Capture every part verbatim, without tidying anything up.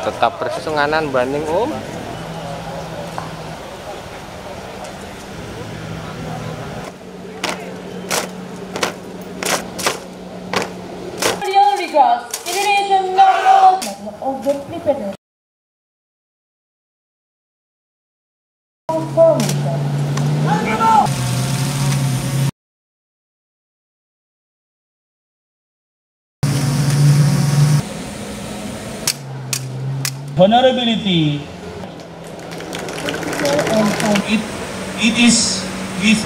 Tetap bersenganan banding Om. Indonesian number of the prepared formation. Vulnerability. It it is with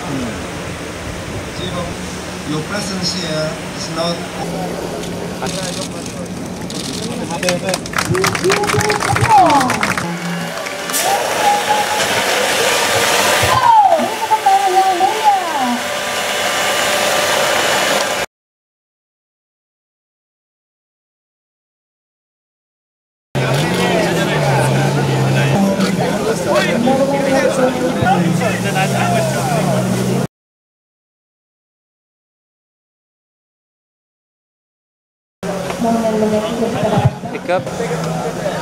your presence here is not. Pick up.